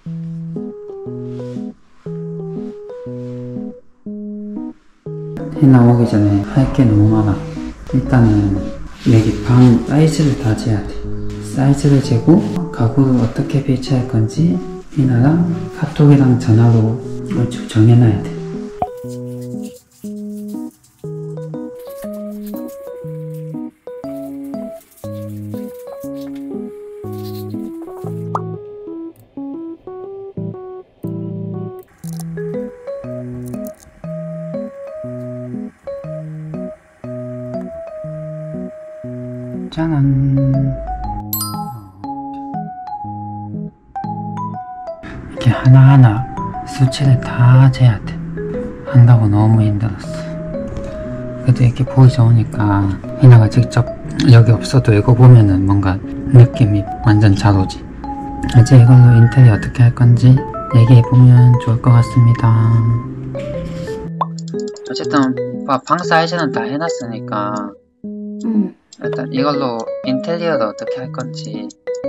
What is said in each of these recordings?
희나 오기 전에 할 게 너무 많아. 일단은 여기 방 사이즈를 다 재야 돼. 사이즈를 재고 가구를 어떻게 배치할 건지 희나랑 카톡이랑 전화로 얼추 정해놔야 돼. 짜란. 이렇게 하나하나 수치를 다 재야 돼. 한다고 너무 힘들었어. 그래도 이렇게 보기 좋으니까 희나가 직접 여기 없어도 이거 보면은 뭔가 느낌이 완전 잘 오지. 이제 이걸로 인테리어 어떻게 할 건지 얘기해보면 좋을 것 같습니다. 어쨌든 방 사이즈는 다 해놨으니까 일단 이걸로 인테리어를 어떻게 할 건지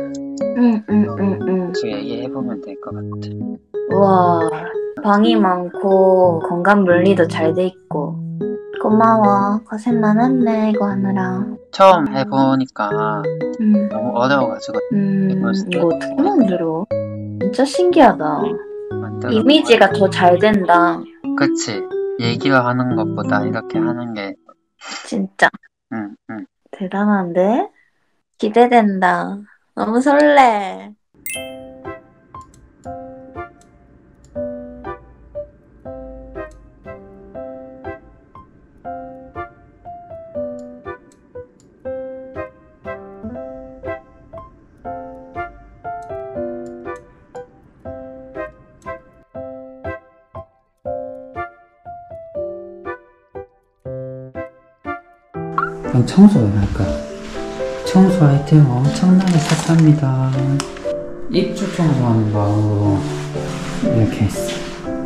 지금 얘기해보면 될 것 같아. 우와, 방이 많고 건강 물리도 잘 돼 있고 고마워. 고생 많았네 이거 하느라. 처음 해보니까 너무 어려워가지고 이거 어떻게 만들어? 진짜 신기하다. 만들어. 이미지가 더 잘 된다. 그치. 얘기를 하는 것보다 이렇게 하는 게 진짜 응. 대단한데? 기대된다. 너무 설레. 그럼 청소를 할까? 청소 아이템 엄청나게 샀답니다. 입주 청소하는 마음으로 이렇게 했어.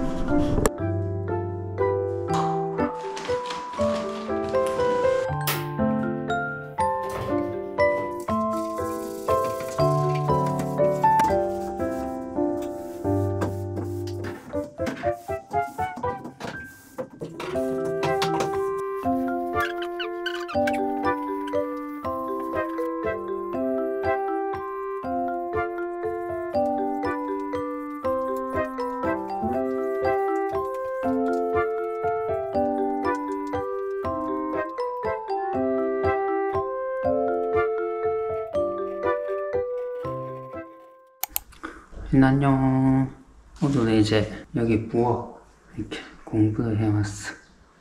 안녕. 오늘은 이제 여기 부엌 이렇게 공부를 해왔어.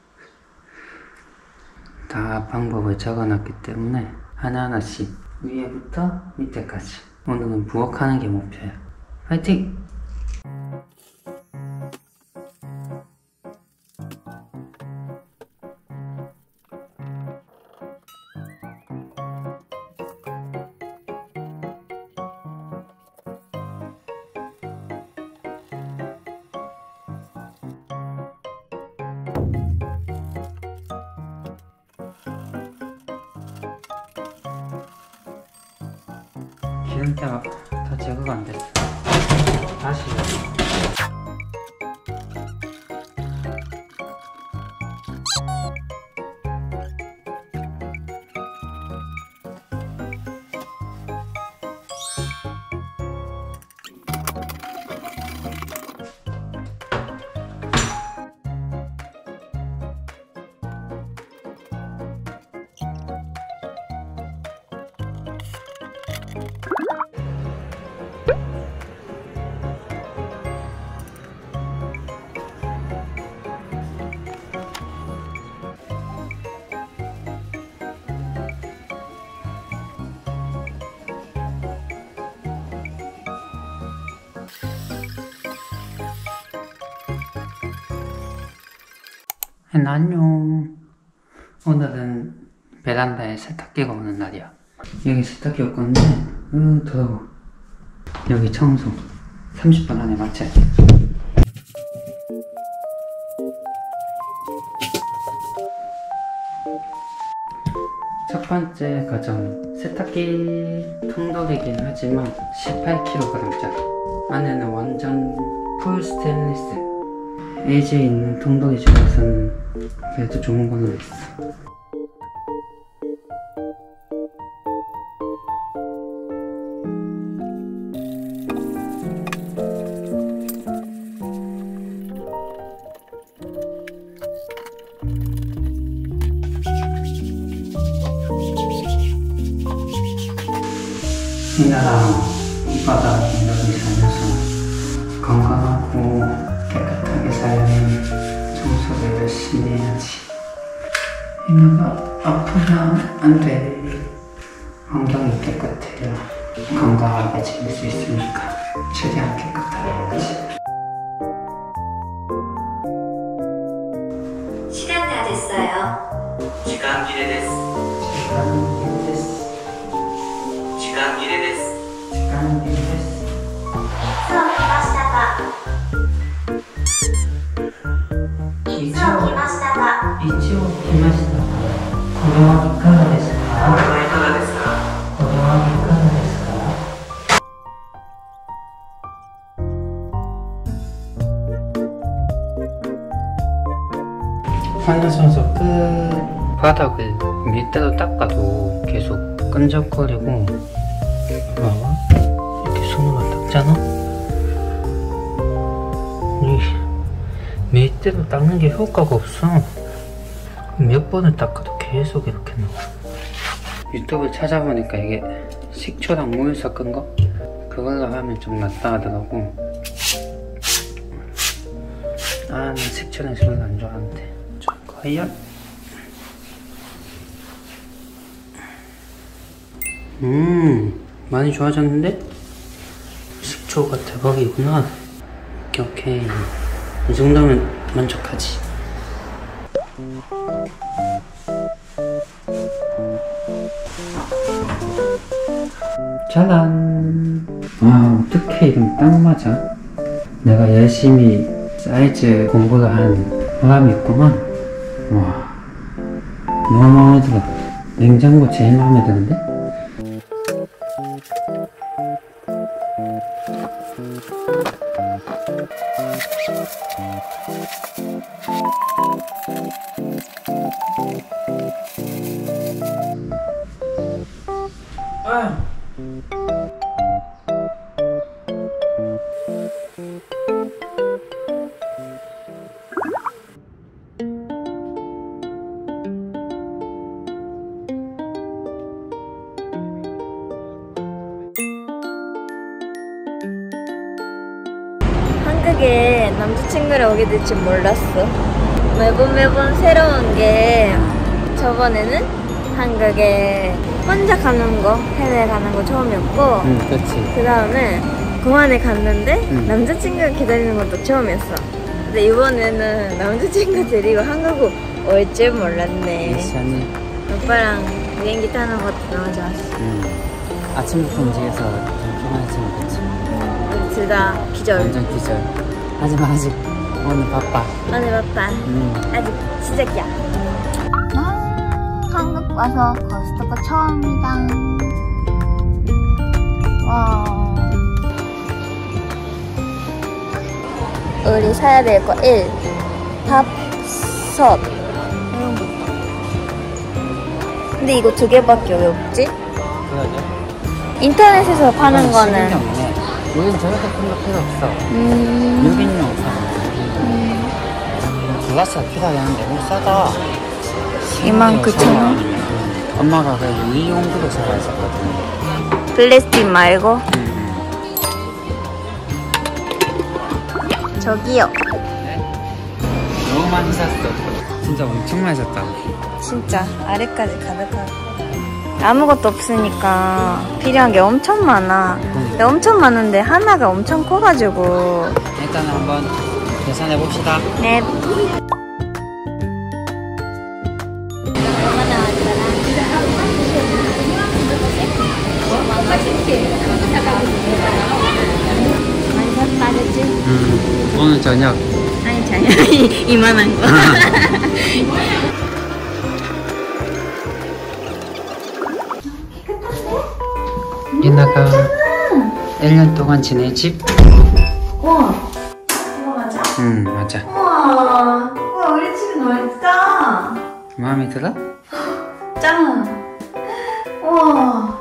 다 방법을 적어놨기 때문에 하나하나씩 위에부터 밑에까지 오늘은 부엌하는 게 목표야. 파이팅! 기름때가 다 제거가 안 됐어. 다시 안녕. 오늘은 베란다에 세탁기가 오는 날이야. 여기 세탁기 올 건데 더러워. 여기 청소 30분 안에 마쳐야 돼. 첫 번째 과정, 세탁기 통돌이긴 하지만 18kg짜리. 안에는 완전 풀 스테인리스. 에이지에 있는 통돌이 중에서는 그래도 좋은 걸로 있어. 희나랑 이 바다 인력이 살면서 건강하고 깨끗하게 살면 청소를 열심히 해야지. 희나가 아프면 안 돼. 환경이 깨끗해야 건강하게 지낼 수 있으니까 최대한 깨끗하게 해야지. 시간 다 됐어요. 시간切れです 시간切れです 시간 時間切れです切れです 수업来ましたか? 수업来ましたか? 一応来ました。これはいかがですか？ これはいかがですか？ これはいかがですか？환자선서 끝 바닥을 밀대로 닦아도 계속 끈적거리고 봐봐 이렇게 손으로 닦잖아? 이 밀대로 닦는 게 효과가 없어. 몇 번을 닦아도 계속 이렇게 나와. 유튜브 찾아보니까 이게 식초랑 물 섞은 거? 그걸로 하면 좀 낫다 하더라고. 아, 난 식초는 별로 안 좋아하는데. 과연? 많이 좋아졌는데? 식초가 대박이구나. 오케이. 이 정도면 만족하지. 짜란. 와, 어떻게 이건 딱 맞아? 내가 열심히 사이즈 공부를 한 보람이 있구만. 와, 너무 마음에 들어. 냉장고 제일 마음에 드는데? 한국에 남자친구를 오게 될 줄 몰랐어. 매번 새로운 게, 저번에는 한국에 혼자 가는 거, 해외 가는 거 처음이었고, 그렇지. 그 다음에 공항에 갔는데 남자친구가 기다리는 것도 처음이었어. 근데 이번에는 남자친구 데리고 한국 올 줄 몰랐네. 미션이 오빠랑 비행기 타는 것도 너무 좋았어. 아침부터 움직여서 좀 피곤했지만 그치. 우리 둘 다 기절. 완전 기절. 하지만 아직 오늘 바빠. 오늘 바빠. 아직 시작이야. 한국 와서 코스트코 처음이다. 와. 우리 사야 될 거 1. 밥, 솥. 이런 거. 근데 이거 2개밖에 왜 없지? 그러죠. 인터넷에서 파는 거는. 우린 저렇게 큰 거 필요 없어. 6인용 사. 글라스가 필요하겠는데 너무 싸다. 29,000원? 엄마가 그래도 2인용으로 사라 했었거든. 플라스틱 말고? 저기요. 네? 너무 많이 샀어. 진짜 엄청 많이 샀다. 진짜 아래까지 가득하고. 아무것도 없으니까 필요한 게 엄청 많아. 근데 엄청 많은데 하나가 엄청 커가지고. 일단 한번 계산해 봅시다. 네. 많이 샀다, 그치? 오늘 저녁. 아니, 저녁이 이만한 거. 이나가 1년 동안 지낼 집 우와, 이거 맞아? 응, 맞아. 우와, 우와, 우리 집이 넓다. 마음에 들어? 짱. 우와.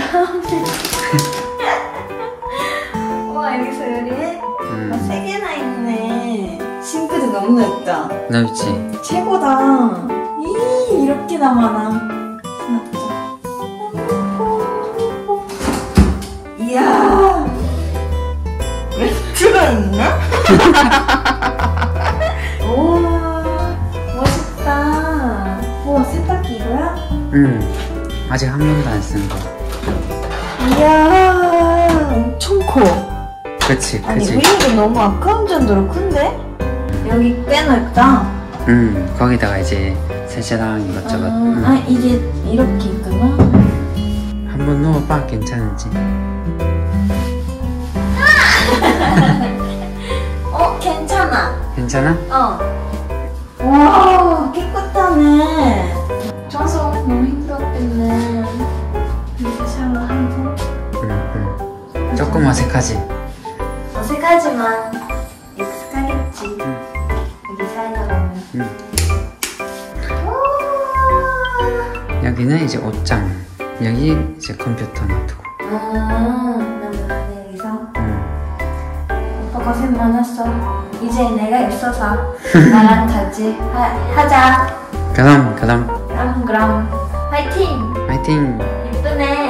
우와, 여기서 요리해? 세 개나 있네. 싱크도 너무 넓다. 넓지? 최고다. 이렇게나 많아. 하나 보자. 이야. 맥주가 있네? 우와, 멋있다. 우와, 세탁기 이거야? 응. 아직 한 번도 안 쓴 거. 이야, 엄청 커. 그치, 아니, 그치. 우리도 너무 아까운 정도로 큰데? 여기 꽤 넓다. 응, 거기다가 이제 세제랑 이것저것. 응. 아, 이게 이렇게 있구나. 한번 넣어봐, 괜찮은지. 괜찮아. 괜찮아? 와, 깨끗하네. 청소 너무 힘들었겠네. 이렇게 샤워하고. 응. 조금 어색하지? 어색하지만 익숙하겠지. 여기 살다 보면. 응. 여기는 이제 옷장. 여기 이제 컴퓨터 놔두고. 나는 여기서. 응. 오빠 고생 많았어. 이제 내가 있어서 나랑 같이 하자. 그럼. 그럼. 화이팅! 화이팅! 예쁘네.